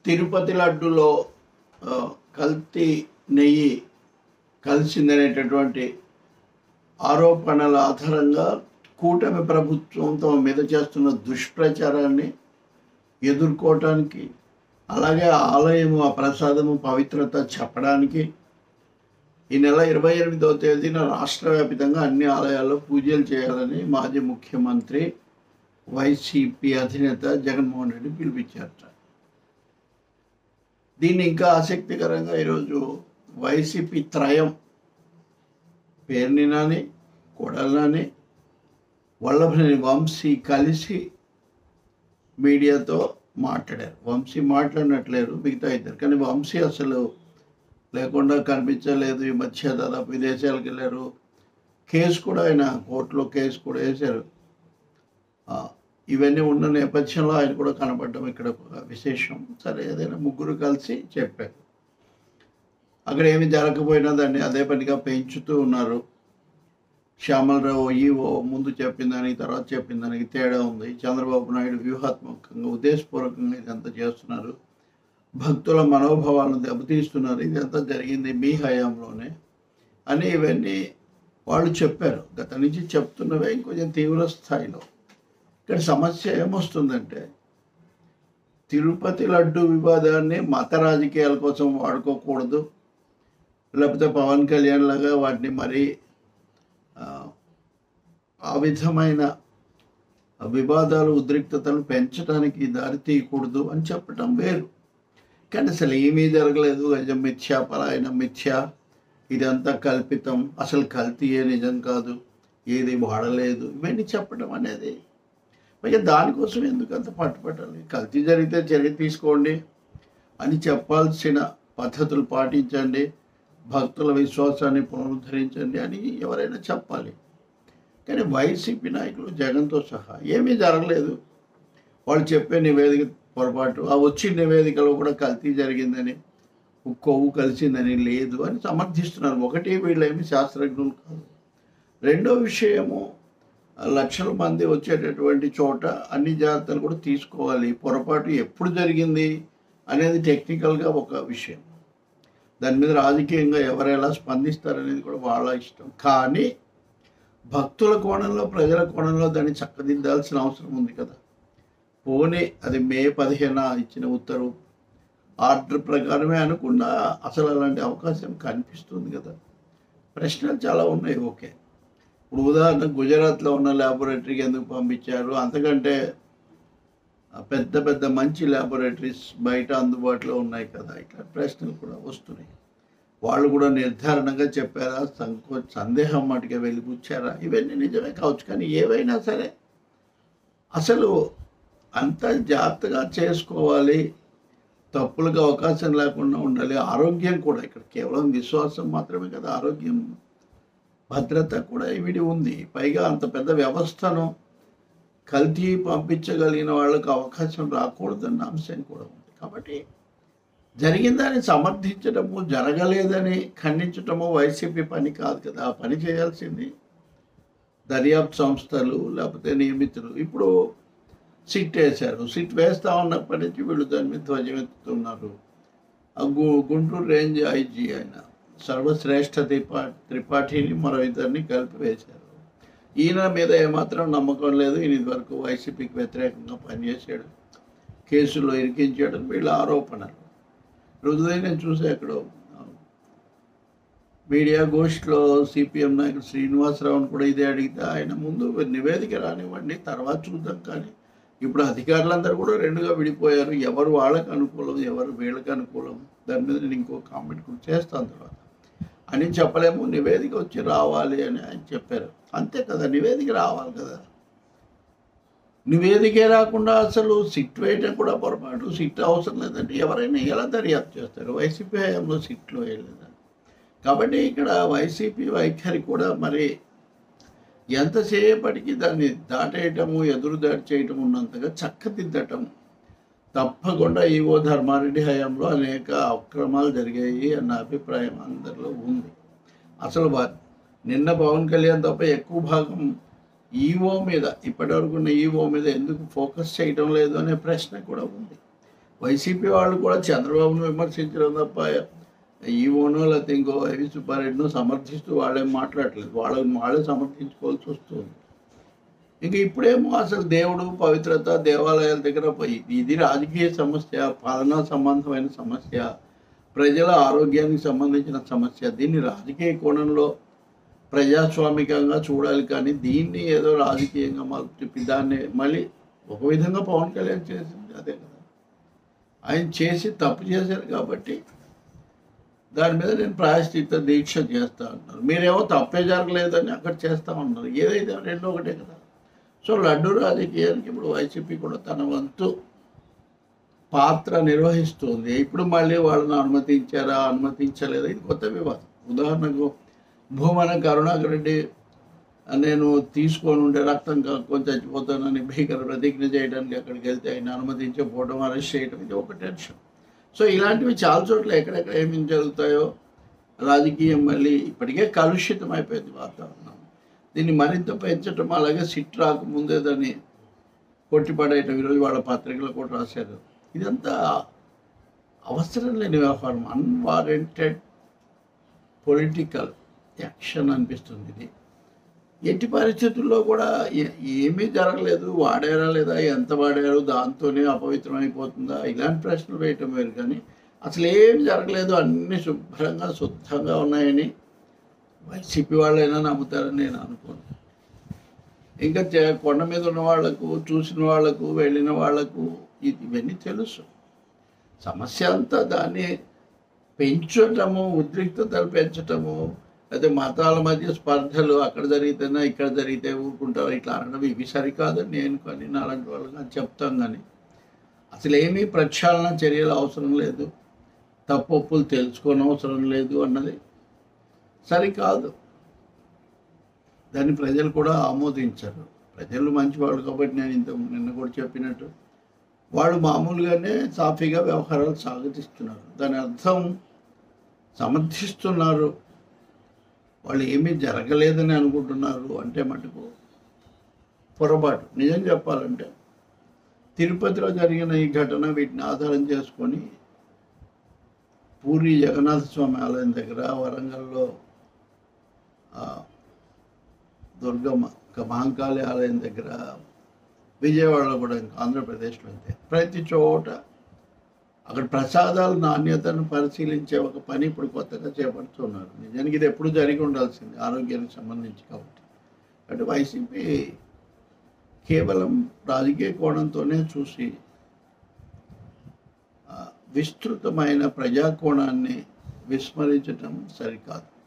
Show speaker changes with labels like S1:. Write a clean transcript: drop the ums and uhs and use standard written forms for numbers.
S1: తిరుపతి లడ్డులో కల్తీ నెయ్యి కలిసిందనేటటువంటి ఆరోపణల ఆధారంగా కూటమి ప్రభుత్వం తమ మీద చేస్తున్న దుష్ప్రచారాన్ని ఎదుర్కోవటానికి, అలాగే ఆలయము ఆ ప్రసాదము పవిత్రత చెప్పడానికి ఈ నెల 28వ తేదీన రాష్ట్ర వ్యాప్తంగా అన్ని ఆలయాల్లో పూజలు చేయాలని మాజీ ముఖ్యమంత్రి వైసీపీ అధినేత జగన్మోహన్ రెడ్డి పిలిపించారట. దీన్ని ఇంకా ఆసక్తికరంగా ఈరోజు వైసీపీ త్రయం పేర్ని నాని, కొడాలి నాని, వల్లభనేని వంశీ కలిసి మీడియాతో మాట్లాడారు. వంశీ మాట్లాడినట్లేరు మిగతా ఇద్దరు, కానీ వంశీ అసలు లేకుండా కనిపించలేదు. ఈ మధ్య దాదాపు విదేశాలకు వెళ్ళారు. కేసు కూడా ఆయన కోర్టులో కేసు కూడా వేశారు. ఇవన్నీ ఉన్న నేపథ్యంలో ఆయన కూడా కనపడడం ఇక్కడ ఒక విశేషం. సరే, ఏదైనా ముగ్గురు కలిసి చెప్పారు. అక్కడ ఏమి జరగకపోయినా దాన్ని అదే పనిగా పెంచుతూ ఉన్నారు. శ్యామలరావు ఈవో ముందు చెప్పిన దానికి తర్వాత చెప్పిన దానికి తేడా ఉంది. చంద్రబాబు నాయుడు వ్యూహాత్మకంగా ఉద్దేశపూర్వకంగా ఇదంతా చేస్తున్నారు. భక్తుల మనోభావాలను దెబ్బతీస్తున్నారు. ఇదంతా జరిగింది మీ హయాంలోనే అని ఇవన్నీ వాళ్ళు చెప్పారు. గత నుంచి చెప్తున్నవే ఇంకొంచెం తీవ్ర స్థాయిలో. ఇక్కడ సమస్య ఏమొస్తుందంటే, తిరుపతి లడ్డు వివాదాన్ని మత రాజకీయాల కోసం వాడుకోకూడదు, లేకపోతే పవన్ కళ్యాణ్ లాగా వాటిని మరీ ఆ విధమైన వివాదాలు ఉద్రిక్తతలు పెంచడానికి దారి తీయకూడదు అని చెప్పటం వేరు. కానీ అసలు ఏమీ జరగలేదు, గజం మిథ్యా, పలాయనం మిథ్యా, ఇదంతా కల్పితం, అసలు కల్తీయే నిజం కాదు, ఏది వాడలేదు, ఇవన్నీ చెప్పడం అనేది పైగా దానికోసం ఎందుకు అంత పట్టుపట్టాలి? కల్తీ జరిగితే చర్య తీసుకోండి అని చెప్పాల్సిన పద్ధతులు పాటించండి, భక్తుల విశ్వాసాన్ని పునరుద్ధరించండి అని ఎవరైనా చెప్పాలి. కానీ వైసీపీ నాయకులు జగన్తో సహా ఏమీ జరగలేదు, వాళ్ళు చెప్పే నివేదిక పొరపాటు, ఆ వచ్చిన నివేదికలో కూడా కల్తీ జరిగిందని, కొవ్వు కలిసిందని లేదు అని సమర్థిస్తున్నారు. ఒకటి, వీళ్ళేమి శాస్త్రజ్ఞులు కాదు. రెండో విషయము, లక్షల మంది వచ్చేటటువంటి చోట అన్ని జాగ్రత్తలు కూడా తీసుకోవాలి. పొరపాటు ఎప్పుడు జరిగింది అనేది టెక్నికల్గా ఒక విషయం, దాని మీద రాజకీయంగా ఎవరు ఎలా స్పందిస్తారనేది కూడా వాళ్ళ ఇష్టం. కానీ భక్తుల కోణంలో, ప్రజల కోణంలో దాన్ని చక్కదిద్దాల్సిన అవసరం ఉంది కదా. పోనీ అది మే 15 ఇచ్చిన ఉత్తర్వు ఆర్డర్ ప్రకారమే అనుకున్నా అసలు అలాంటి అవకాశం కనిపిస్తుంది కదా. ప్రశ్నలు చాలా ఉన్నాయి. ఓకే, ఇప్పుడు ఉదాహరణ గుజరాత్లో ఉన్న ల్యాబొరేటరీకి ఎందుకు పంపించారు? అంతకంటే పెద్ద పెద్ద మంచి ల్యాబొరేటరీస్ బయట అందుబాటులో ఉన్నాయి కదా. ఇట్లా ప్రశ్నలు కూడా వస్తున్నాయి. వాళ్ళు కూడా నిర్ధారణగా చెప్పారా, సందేహం మటుగా వెలిపుచ్చారా? ఇవన్నీ నిజమే కావచ్చు. కానీ ఏవైనా సరే అసలు అంత జాగ్రత్తగా చేసుకోవాలి, తప్పులకు అవకాశం లేకుండా ఉండాలి. ఆరోగ్యం కూడా, ఇక్కడ కేవలం విశ్వాసం మాత్రమే కదా, ఆరోగ్యం భద్రత కూడా ఇవిడి ఉంది. పైగా అంత పెద్ద వ్యవస్థను కల్తీ పంపించగలిగిన వాళ్ళకు అవకాశం రాకూడదన్న అంశం కూడా ఉంది. కాబట్టి జరిగిందని సమర్థించడము, జరగలేదని ఖండించటము వైసీపీ పని కాదు కదా. ఆ పని చేయాల్సింది దర్యాప్తు సంస్థలు, లేకపోతే నియమితులు. ఇప్పుడు సిట్ వేశారు. సిట్ వేస్తూ ఉన్నప్పటి నుంచి వీళ్ళు దాని మీద ధ్వజమెత్తుతున్నారు. గుంటూరు రేంజ్ ఐజీ ఆయన సర్వశ్రేష్ఠ త్రిపాఠిని మరో ఇద్దరిని కలిపి వేశారు. ఈయన మీద ఏమాత్రం నమ్మకం లేదు. ఈయన ఇదివరకు వైసీపీకి వ్యతిరేకంగా పనిచేశాడు, కేసులో ఇరికించాడు, వీళ్ళ ఆరోపణలు. ఉదయం నేను చూసే ఎక్కడో మీడియా గోష్ఠిలో సిపిఎం నాయకుడు శ్రీనివాసరావుని కూడా ఇదే అడిగితే ఆయన ముందు నివేదిక రానివ్వండి, తర్వాత చూద్దాం. కానీ ఇప్పుడు అధికారులందరూ కూడా రెండుగా విడిపోయారు. ఎవరు వాళ్ళకి అనుకూలం, ఎవరు వీళ్ళకి అనుకూలం, దాని మీద నేను ఇంకో కామెంట్ కూడా చేస్తాను తర్వాత అని చెప్పలేము. నివేదిక వచ్చి రావాలి అని ఆయన చెప్పారు. అంతే కదా, నివేదిక రావాలి కదా. నివేదికే రాకుండా అసలు సిట్ వేయడం కూడా పొరపాటు. సిట్ అవసరం లేదంటే ఎవరైనా ఎలా దర్యాప్తు చేస్తారు? వైసీపీ హయాంలో సిట్లు వేయలేదా? కాబట్టి ఇక్కడ వైసీపీ వైఖరి కూడా మరి ఎంతసేపటికి దాన్ని దాటేయటము, ఎదురు దాడి చేయటం ఉన్నంతగా చక్కదిద్దటం తప్పకుండా ఈవో ధర్మారెడ్డి హయాంలో అనేక అక్రమాలు జరిగాయి అన్న అభిప్రాయం అందరిలో ఉంది. అసలు నిన్న పవన్ కళ్యాణ్ తప్ప ఎక్కువ భాగం ఈవో మీద, ఇప్పటివరకు ఉన్న ఈవో మీద ఎందుకు ఫోకస్ చేయడం లేదు అనే ప్రశ్న కూడా ఉంది. వైసీపీ వాళ్ళు కూడా చంద్రబాబును విమర్శించడం తప్ప ఈవోనో లేకపోతే ఇంకో వైవి సుబ్బారెడ్డినో సమర్థిస్తూ వాళ్ళేం మాట్లాడలేదు. వాళ్ళే సమర్థించుకోవాల్సి వస్తుంది. ఇంక ఇప్పుడేమో అసలు దేవుడు, పవిత్రత, దేవాలయాల దగ్గర పోయి ఇది రాజకీయ సమస్య, పాలనా సంబంధమైన సమస్య, ప్రజల ఆరోగ్యానికి సంబంధించిన సమస్య. దీన్ని రాజకీయ కోణంలో ప్రజాస్వామికంగా చూడాలి, కానీ దీన్ని ఏదో రాజకీయంగా మలుపు తిప్పి దాన్ని మళ్ళీ ఒక విధంగా పవన్ కళ్యాణ్ చేసింది అదే కదా. ఆయన చేసి తప్పు చేశారు కాబట్టి దాని మీద నేను ప్రాయశ్చిత్త దీక్ష చేస్తా అన్నారు. మీరేమో తప్పే జరగలేదని అక్కడ చేస్తా ఉన్నారు. ఏదైతే రెండో ఒకటే కదా. సో లడ్డు రాజకీయానికి ఇప్పుడు వైసీపీ కూడా తన వంతు పాత్ర నిర్వహిస్తుంది. ఇప్పుడు మళ్ళీ వాళ్ళని అనుమతించారా, అనుమతించలేదా, ఇది కొత్త వివాదం. ఉదాహరణకు భూమన కరుణాకర్ రెడ్డి నేను తీసుకొని ఉంటే రక్తం కక్కుని చచ్చిపోతానని భీకర ప్రతిజ్ఞ చేయడానికి అక్కడికి వెళ్తే ఆయన అనుమతించకపోవడం, అరెస్ట్ చేయడం, ఇది ఒక టెన్షన్. సో ఇలాంటివి చాలా చోట్ల ఎక్కడెక్కడ ఏమేమి జరుగుతాయో రాజకీయం మళ్ళీ ఇప్పటికే కలుషితం అయిపోయింది వాతావరణం. దీన్ని మరింత పెంచడం, అలాగే సిట్ రాకముందే దాన్ని కొట్టిపడేయటం, ఈరోజు వాళ్ళ పత్రికలు కూడా రాశారు. ఇదంతా అవసరం లేని వ్యవహారం, అన్వారెంటెడ్ పొలిటికల్ యాక్షన్ అనిపిస్తుంది. ఇది ఎట్టి పరిస్థితుల్లో కూడా ఏమీ జరగలేదు, వాడారా లేదా, ఎంత వాడారు, దాంతోనే అపవిత్రం అయిపోతుందా, ఇలాంటి ప్రశ్నలు వేయటం వేరు. కానీ అసలు ఏమి జరగలేదు, అన్నీ శుభ్రంగా శుద్ధంగా ఉన్నాయని వైసీపీ వాళ్ళైనా నమ్ముతారని నేను అనుకోను. ఇంకా కొండ మీద ఉన్న వాళ్లకు, చూసిన వాళ్లకు, వెళ్ళిన వాళ్లకు ఇవన్నీ తెలుసు. సమస్య అంతా దాన్ని పెంచటము, ఉద్రిక్తతలు పెంచటము, అయితే మతాల మధ్య స్పర్ధలు, అక్కడ జరిగితేనా ఇక్కడ జరిగితే ఊరుకుంటారు, ఇట్లా అనడం ఇవి సరికాదని నేను కానీ నాలాంటి వాళ్ళకి చెప్తాం. కానీ అసలు ఏమీ ప్రక్షాళన చర్యలు అవసరం లేదు, తప్పొప్పులు తెలుసుకోని అవసరం లేదు అన్నది సరికాదు. దాన్ని ప్రజలు కూడా ఆమోదించరు. ప్రజలు మంచివాళ్ళు కాబట్టి నేను నిన్న కూడా చెప్పినట్టు వాళ్ళు మామూలుగానే సాఫీగా వ్యవహారాలు సాగతిస్తున్నారు. దాని అర్థం సమర్థిస్తున్నారు, వాళ్ళు ఏమీ జరగలేదని అనుకుంటున్నారు అంటే మటుకు పొరపాటు. నిజం చెప్పాలంటే తిరుపతిలో జరిగిన ఈ ఘటన వీటిని ఆధారం చేసుకొని పూరి జగన్నాథ స్వామి ఆలయం దగ్గర, వరంగల్లో దుర్గమ్మ మహంకాళి ఆలయం దగ్గర, విజయవాడలో కూడా, ఇంకా ఆంధ్రప్రదేశ్లో అయితే ప్రతి చోట అక్కడ ప్రసాదాల నాణ్యతను పరిశీలించే ఒక పని ఇప్పుడు కొత్తగా చేపడుతున్నారు. నిజానికి ఇది ఎప్పుడు జరిగి ఉండాల్సింది ఆరోగ్యానికి సంబంధించి. కాబట్టి అంటే వైసీపీ కేవలం రాజకీయ కోణంతోనే చూసి విస్తృతమైన ప్రజాకోణాన్ని విస్మరించడం సరికాదు.